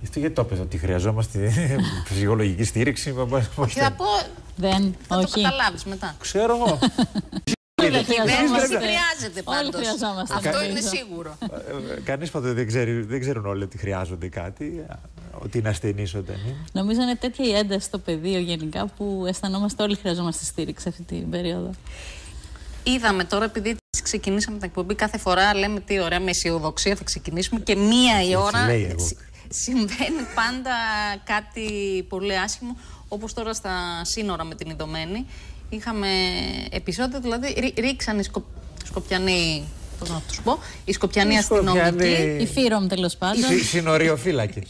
Γιατί το πες ότι χρειαζόμαστε ψυχολογική στήριξη? Θα πω. Δεν, θα όχι. το καταλάβεις μετά. Ξέρω εγώ. Η κυβέρνηση χρειάζεται πάντως. Αυτό είναι σίγουρο. Κανείς ποτέ δεν ξέρουν όλοι ότι χρειάζονται κάτι, ότι είναι ασθενείς όταν είναι. Νομίζω είναι τέτοια η ένταση στο πεδίο γενικά που αισθανόμαστε όλοι χρειαζόμαστε στήριξη αυτή την περίοδο. Είδαμε τώρα, επειδή ξεκινήσαμε την εκπομπή, κάθε φορά λέμε τι ωραία, με αισιοδοξία θα ξεκινήσουμε και μία η ώρα συμβαίνει πάντα κάτι πολύ άσχημο, όπως τώρα στα σύνορα με την Ιδωμένη. Είχαμε επεισόδιο, δηλαδή ρίξαν οι Σκοπιανοί, πώς να τους πω, οι Σκοπιανοί αστυνομικοί. Οι Φύρομ τέλος πάντων. Συνοριοφύλακες.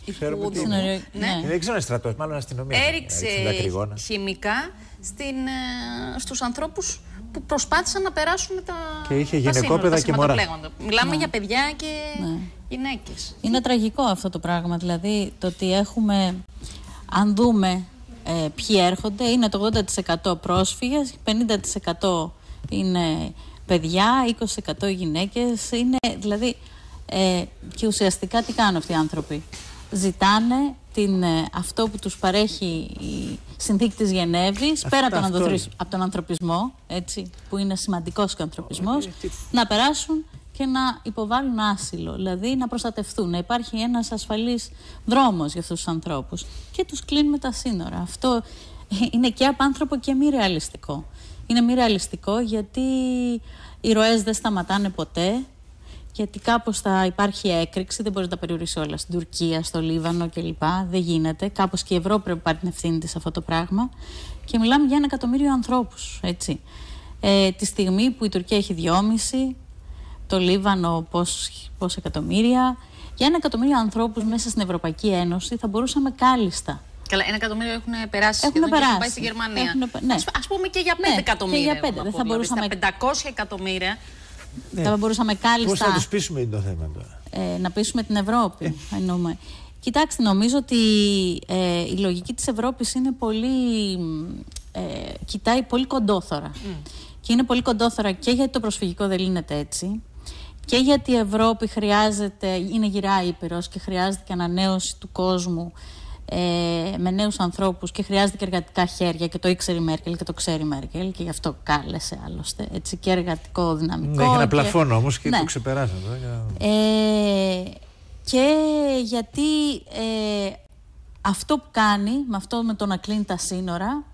Ναι. Δεν ξέρω αν στρατός, μάλλον αστυνομία. Έριξε χημικά στους ανθρώπους που προσπάθησαν να περάσουν τα σύνορα. Και είχε γυναικόπαιδα και μωρά. Μιλάμε για παιδιά και γυναίκες. Είναι τραγικό αυτό το πράγμα. Δηλαδή το ότι έχουμε, αν δούμε ποιοι έρχονται, είναι το 80% πρόσφυγες, 50% είναι παιδιά, 20% γυναίκες. Είναι, δηλαδή, και ουσιαστικά τι κάνουν αυτοί οι άνθρωποι? Ζητάνε αυτό που τους παρέχει η συνθήκη της Γενέβης, πέρα από τον ανθρωπισμό, έτσι, που είναι σημαντικός και ο ανθρωπισμός, να περάσουν και να υποβάλουν άσυλο, δηλαδή να προστατευτούν, να υπάρχει ένας ασφαλής δρόμος για αυτούς τους ανθρώπους. Και τους κλείνουμε τα σύνορα. Αυτό είναι και απάνθρωπο και μη ρεαλιστικό. Είναι μη ρεαλιστικό γιατί οι ροές δεν σταματάνε ποτέ, γιατί κάπως θα υπάρχει έκρηξη, δεν μπορεί να τα περιορίσει όλα στην Τουρκία, στο Λίβανο κλπ. Δεν γίνεται. Κάπως και η Ευρώπη πρέπει να πάρει την ευθύνη της σε αυτό το πράγμα. Και μιλάμε για 1 εκατομμύριο ανθρώπους. Έτσι. Τη στιγμή που η Τουρκία έχει 2,5, το Λίβανο πόσα εκατομμύρια. Για 1 εκατομμύριο ανθρώπους μέσα στην Ευρωπαϊκή Ένωση θα μπορούσαμε κάλλιστα. Καλά, 1 εκατομμύριο έχουν περάσει σχεδόν και έχουν πάει στη Γερμανία. Ναι. Ας πούμε και για 5 εκατομμύρια. Και για 5. Δεν θα μπορούσαμε... Στα 500 εκατομμύρια. Ναι. Θα μπορούσαμε κάλλιστα. Πώς θα τους πείσουμε είναι το θέμα τώρα? Να πείσουμε την Ευρώπη. Εννοούμε. Κοιτάξτε, νομίζω ότι η λογική της Ευρώπης είναι πολύ. Κοιτάει πολύ κοντόθωρα. Και είναι πολύ κοντόθωρα και γιατί το προσφυγικό δεν λύνεται έτσι. Και γιατί η Ευρώπη είναι γυρά ήπειρος και χρειάζεται και ανανέωση του κόσμου με νέους ανθρώπους και χρειάζεται και εργατικά χέρια, και το ήξερε η Μέρκελ και το ξέρει η Μέρκελ και γι' αυτό κάλεσε άλλωστε, έτσι, και εργατικό δυναμικό. Ναι, έχει ένα πλαφόν όμως και το ξεπεράσαμε. Και γιατί αυτό που κάνει, με το να κλείνει τα σύνορα,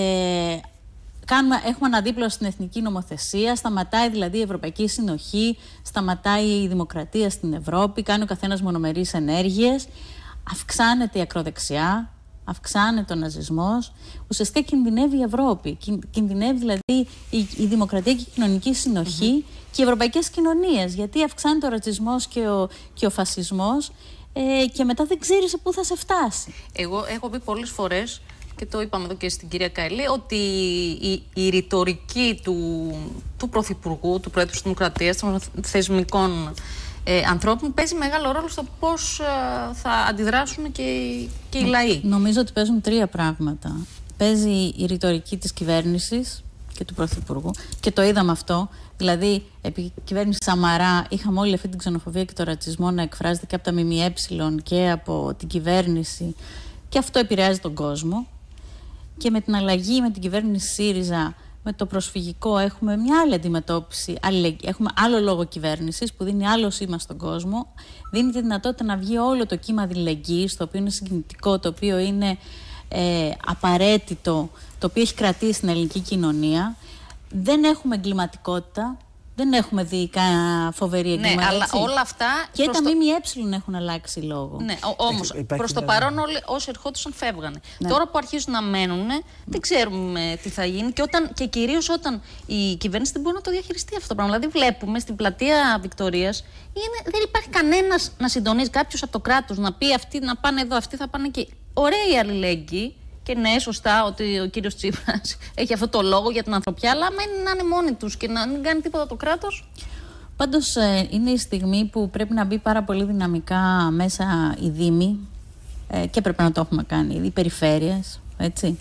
έχουμε αναδίπλωση στην εθνική νομοθεσία, σταματάει δηλαδή η Ευρωπαϊκή Συνοχή, σταματάει η δημοκρατία στην Ευρώπη, κάνει ο καθένας μονομερείς ενέργειες, αυξάνεται η ακροδεξιά, αυξάνεται ο ναζισμός, ουσιαστικά κινδυνεύει η Ευρώπη, κινδυνεύει δηλαδή η δημοκρατία και η κοινωνική συνοχή και οι ευρωπαϊκές κοινωνίες, γιατί αυξάνεται ο ρατσισμός και ο φασισμός και μετά δεν ξέρεις σε πού θα σε φτάσει. Εγώ έχω πει πολλές φορές, και το είπαμε εδώ και στην κυρία Καηλή, ότι η ρητορική του Πρωθυπουργού, του Πρόεδρου της Δημοκρατίας, των θεσμικών ανθρώπων, παίζει μεγάλο ρόλο στο πώς θα αντιδράσουν και οι λαοί. Νομίζω ότι παίζουν 3 πράγματα. Παίζει η ρητορική της κυβέρνησης και του Πρωθυπουργού, και το είδαμε αυτό. Δηλαδή, επί κυβέρνηση Σαμαρά είχαμε όλη αυτή την ξενοφοβία και το ρατσισμό να εκφράζεται και από τα ΜΜΕ και από την κυβέρνηση, και αυτό επηρεάζει τον κόσμο. Και με την αλλαγή με την κυβέρνηση ΣΥΡΙΖΑ, με το προσφυγικό, έχουμε μια άλλη αντιμετώπιση. Έχουμε άλλο λόγο κυβέρνησης που δίνει άλλο σήμα στον κόσμο. Δίνει τη δυνατότητα να βγει όλο το κύμα αλληλεγγύης, το οποίο είναι συγκινητικό, το οποίο είναι απαραίτητο, το οποίο έχει κρατήσει την ελληνική κοινωνία. Δεν έχουμε εγκληματικότητα. Δεν έχουμε δει κανένα φοβερή εγκλήμα. Ναι, αλλά όλα αυτά. Και τα ΜΜΕ έχουν αλλάξει λόγο. Ναι, όμως προς το παρόν όλοι όσοι ερχόντουσαν φεύγανε. Ναι. Τώρα που αρχίζουν να μένουν, δεν ξέρουμε τι θα γίνει και κυρίως όταν η κυβέρνηση δεν μπορεί να το διαχειριστεί αυτό το πράγμα. Δηλαδή, βλέπουμε στην πλατεία Βικτωρίας δεν υπάρχει κανένας να συντονίζει, κάποιος από το κράτος να πει αυτοί να πάνε εδώ, αυτοί θα πάνε εκεί. Ωραία η αλληλεγγύη. Και ναι, σωστά ότι ο κύριος Τσίπρας έχει αυτό το λόγο για την ανθρωπιά, αλλά μένει να είναι μόνοι τους και να μην κάνει τίποτα το κράτος. Πάντως είναι η στιγμή που πρέπει να μπει πάρα πολύ δυναμικά μέσα οι δήμοι και πρέπει να το έχουμε κάνει, οι περιφέρειες, έτσι.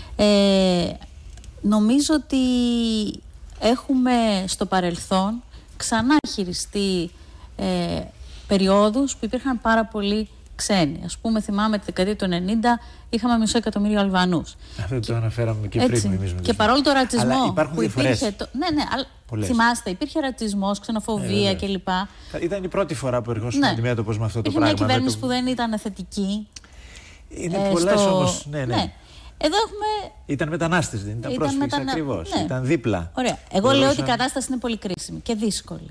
Νομίζω ότι έχουμε στο παρελθόν ξανά χειριστεί περιόδους που υπήρχαν πάρα πολλοί ξένοι. Ας πούμε, θυμάμαι τη δεκαετία του 90 είχαμε 500.000 Αλβανούς. Αυτό το αναφέραμε και πριν εμείς. Και παρόλο το ρατσισμό. Αλλά υπάρχουν που υπήρχε. Ναι, αλλά θυμάστε, υπήρχε ρατσισμός, ξενοφοβία κλπ. Ήταν η πρώτη φορά που ερχόσουν αντιμέτωπος με αυτό το πράγμα. Μια κυβέρνηση που δεν ήταν θετική. Είναι πολλές όμως. Ναι. Εδώ έχουμε. Ήταν μετανάστες, δεν ήταν πρόσφυγες ακριβώς. Ναι. Ήταν δίπλα. Ωραία. Εγώ λέω ότι η κατάσταση είναι πολύ κρίσιμη και δύσκολη.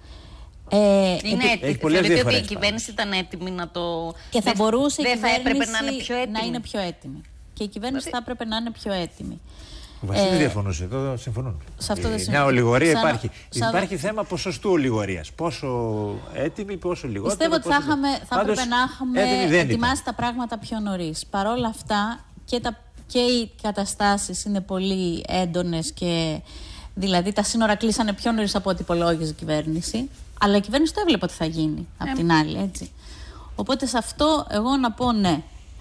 Θεωρείτε ότι η κυβέρνηση ήταν έτοιμη να το. Και θα μπορούσε δεν η κυβέρνηση θα έπρεπε να είναι πιο έτοιμη. Να είναι πιο έτοιμη. Και η κυβέρνηση θα έπρεπε να είναι πιο έτοιμη. Ο Βασίλης διαφωνούσε, εδώ συμφωνούν. Σε αυτό δεν μια ολιγορία υπάρχει. Υπάρχει θέμα ποσοστού ολιγορίας. Πόσο έντιμη, πόσο λιγότερο. Πιστεύω ότι θα έπρεπε να έχουμε ετοιμάσει τα πράγματα πιο νωρίς. Παρ' όλα αυτά και οι καταστάσεις είναι πολύ έντονες και δηλαδή τα σύνορα κλείσανε πιο νωρίς από ό,τι υπολόγιζε η κυβέρνηση. Αλλά η κυβέρνηση το έβλεπε ότι θα γίνει απ' την άλλη, έτσι. Οπότε σε αυτό εγώ να πω ναι.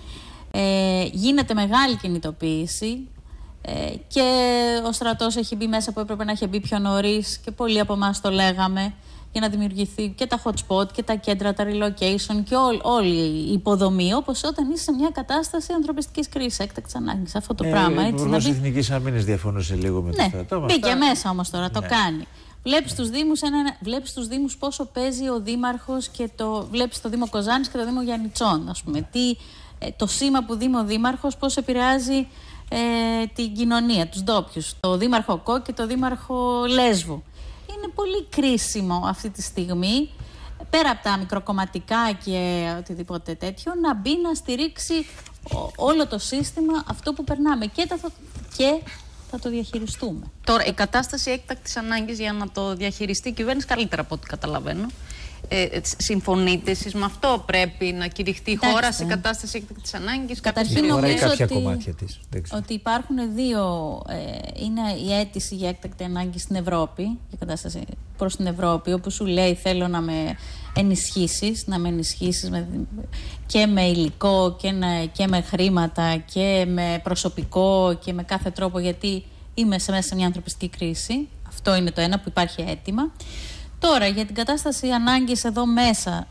Γίνεται μεγάλη κινητοποίηση και ο στρατός έχει μπει μέσα που έπρεπε να έχει μπει πιο νωρίς και πολλοί από εμάς το λέγαμε για να δημιουργηθεί και τα hot spot και τα κέντρα, τα relocation και όλη η υποδομή, όπως όταν είσαι σε μια κατάσταση ανθρωπιστικής κρίσης, έκτακτης ανάγκης. Αυτό το πράγμα. Ο Υπουργός Εθνικής Αμήνης διαφωνούσε λίγο με το στρατό. Μπήκε μέσα όμως τώρα, το κάνει. Βλέπεις τους Δήμους πόσο παίζει ο Δήμαρχος και βλέπεις το Δήμο Κοζάνης και το Δήμο Γιαννιτσών, ας πούμε. Το σήμα που δίνει ο Δήμαρχος πώς επηρεάζει την κοινωνία, τους ντόπιους. Το Δήμαρχο Κό και το Δήμαρχο Λέσβου. Είναι πολύ κρίσιμο αυτή τη στιγμή, πέρα από τα μικροκομματικά και οτιδήποτε τέτοιο, να μπει να στηρίξει όλο το σύστημα αυτό που περνάμε και θα το διαχειριστούμε. Τώρα, η κατάσταση έκτακτης ανάγκης για να το διαχειριστεί η κυβέρνηση καλύτερα από ό,τι καταλαβαίνω. Συμφωνείτε εσείς με αυτό? Πρέπει να κηρυχτεί η χώρα σε κατάσταση έκτακτης ανάγκης? Καταρχήν νομίζω ότι υπάρχουν δύο. Είναι η αίτηση για έκτακτη ανάγκη στην Ευρώπη, για κατάσταση προς την Ευρώπη, όπου σου λέει θέλω να με ενισχύσεις, και με υλικό και με χρήματα και με προσωπικό και με κάθε τρόπο, γιατί είμαι μέσα σε μια ανθρωπιστική κρίση. Αυτό είναι το ένα που υπάρχει αίτημα. Τώρα, για την κατάσταση ανάγκης εδώ μέσα,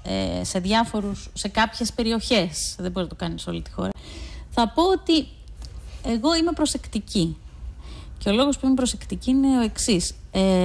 σε κάποιες περιοχές, δεν μπορεί να το κάνει σε όλη τη χώρα, θα πω ότι εγώ είμαι προσεκτική. Και ο λόγος που είμαι προσεκτική είναι ο εξής.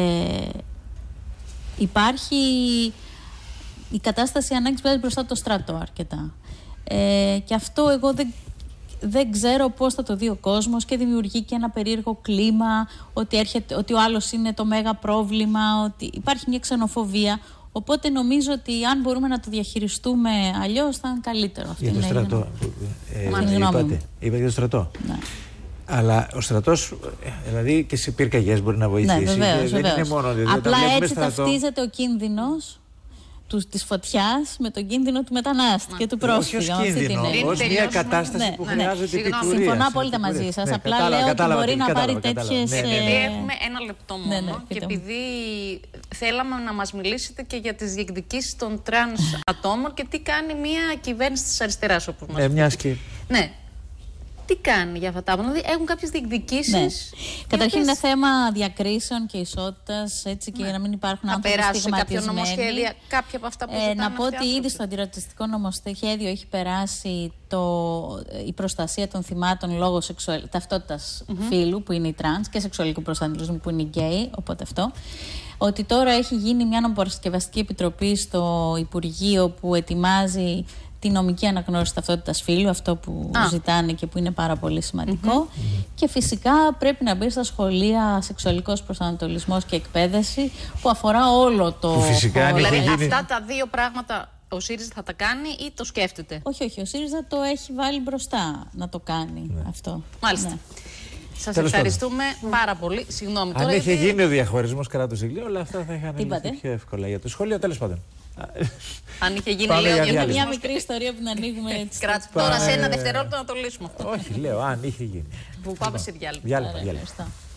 Υπάρχει η κατάσταση ανάγκης βγάζει μπροστά το στρατό αρκετά. Και αυτό εγώ δεν ξέρω πώς θα το δει ο κόσμος και δημιουργεί και ένα περίεργο κλίμα ότι ο άλλος είναι το μέγα πρόβλημα, ότι υπάρχει μια ξενοφοβία. Οπότε νομίζω ότι αν μπορούμε να το διαχειριστούμε αλλιώς θα είναι καλύτερο. Για το στρατό. Είπατε για το στρατό. Ναι. Αλλά ο στρατός, δηλαδή και σε πυρκαγιές μπορεί να βοηθήσει. Ναι, βεβαίως. Δεν είναι μόνο, απλά έτσι ταυτίζεται ο κίνδυνος της φωτιάς με τον κίνδυνο του μετανάστη και του πρόσφυγα. Όχι ως κίνδυνο, ως μια κατάσταση που χρειάζεται επικουρία. Συμφωνώ απόλυτα μαζί σας. Απλά λέω ότι μπορεί να πάρει τέτοιες. Επειδή έχουμε ένα λεπτό μόνο και επειδή θέλαμε να μας μιλήσετε και για τις διεκδικήσεις των τρανς ατόμων και τι κάνει μια κυβέρνηση της αριστεράς, όπως μας πείτε. Ναι. Τι κάνει για αυτά τα άτομα? Δηλαδή έχουν κάποιες διεκδικήσεις. Ναι. Καταρχήν είναι θέμα διακρίσεων και ισότητας, έτσι, και να μην υπάρχουν άνθρωποι στιγματισμένοι. Κάποιο νομοσχέδιο, κάποια από αυτά που ζητάνε να πω ότι ήδη στο αντιρατσιστικό νομοσχέδιο έχει περάσει η προστασία των θυμάτων λόγω ταυτότητας φύλου, που είναι η τρανς, και σεξουαλικού προσανατολισμού, που είναι η γκέι, οπότε αυτό. Ότι τώρα έχει γίνει μια νομοπαρασκευαστική επιτροπή στο Υπουργείο που ετοιμάζει τη νομική αναγνώριση ταυτότητας φύλου, αυτό που ζητάνε και που είναι πάρα πολύ σημαντικό. Και φυσικά πρέπει να μπει στα σχολεία σεξουαλικός προσανατολισμός και εκπαίδευση, που αφορά όλο το χώρο. Δηλαδή αυτά τα δύο πράγματα ο ΣΥΡΙΖΑ θα τα κάνει ή το σκέφτεται? Όχι, ο ΣΥΡΙΖΑ το έχει βάλει μπροστά να το κάνει αυτό. Μάλιστα. Σας ευχαριστούμε πάρα πολύ. Συγγνώμη. Αν είχε γίνει ο διαχωρισμός κράτους ηλίου, όλα αυτά θα είχαν λυθεί πιο εύκολα για το σχολείο, τέλος πάντων. Αν είχε γίνει, λέω, μια μικρή ιστορία που να ανοίγουμε έτσι. Τώρα σε ένα δευτερόλεπτο να το λύσουμε αυτό. Όχι, λέω, αν είχε γίνει. Που πάμε σε διάλειμμα. Διάλειμμα.